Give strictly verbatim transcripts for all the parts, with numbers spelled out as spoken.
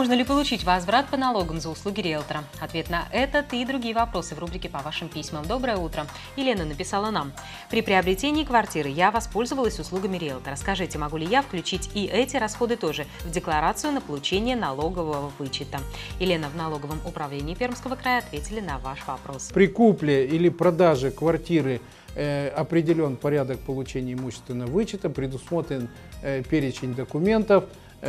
Можно ли получить возврат по налогам за услуги риэлтора? Ответ на этот и другие вопросы в рубрике «По вашим письмам». Доброе утро. Елена написала нам. При приобретении квартиры я воспользовалась услугами риэлтора. Скажите, могу ли я включить и эти расходы тоже в декларацию на получение налогового вычета? Елена, в налоговом управлении Пермского края ответили на ваш вопрос. При купле или продаже квартиры э, определен порядок получения имущественного вычета, предусмотрен э, перечень документов.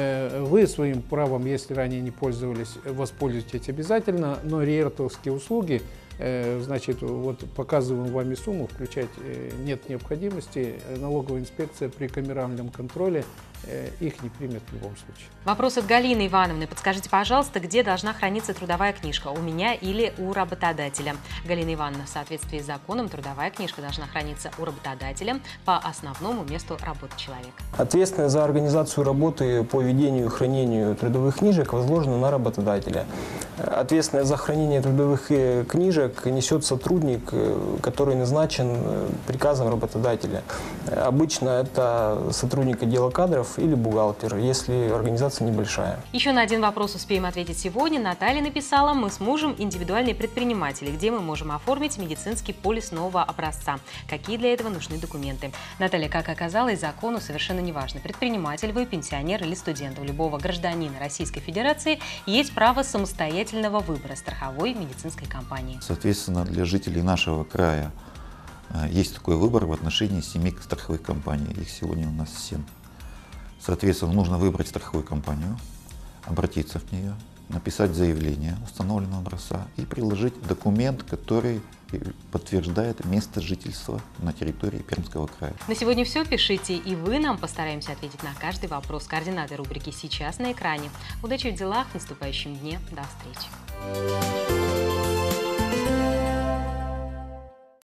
Вы своим правом, если ранее не пользовались, воспользуетесь обязательно, но риэлторские услуги, значит, вот показываем вами сумму, включать нет необходимости. Налоговая инспекция при камеральном контроле их не примет в любом случае. Вопрос от Галины Ивановны. Подскажите, пожалуйста, где должна храниться трудовая книжка? У меня или у работодателя? Галина Ивановна, в соответствии с законом, трудовая книжка должна храниться у работодателя по основному месту работы человека. Ответственность за организацию работы по ведению и хранению трудовых книжек возложена на работодателя. Ответственность за хранение трудовых книжек несет сотрудник, который назначен приказом работодателя. Обычно это сотрудник отдела кадров или бухгалтер, если организация небольшая. Еще на один вопрос успеем ответить сегодня. Наталья написала: мы с мужем индивидуальные предприниматели. Где мы можем оформить медицинский полис нового образца? Какие для этого нужны документы? Наталья, как оказалось, закону совершенно не важно. Предприниматель вы, пенсионер или студент. У любого гражданина Российской Федерации есть право самостоятельного выбора страховой медицинской компании. Соответственно, для жителей нашего края есть такой выбор в отношении семи страховых компаний. Их сегодня у нас семь. Соответственно, нужно выбрать страховую компанию, обратиться в нее, написать заявление установленного образца и приложить документ, который подтверждает место жительства на территории Пермского края. На сегодня все. Пишите и вы нам, постараемся ответить на каждый вопрос. Координаты рубрики сейчас на экране. Удачи в делах, в наступающем дне. До встречи.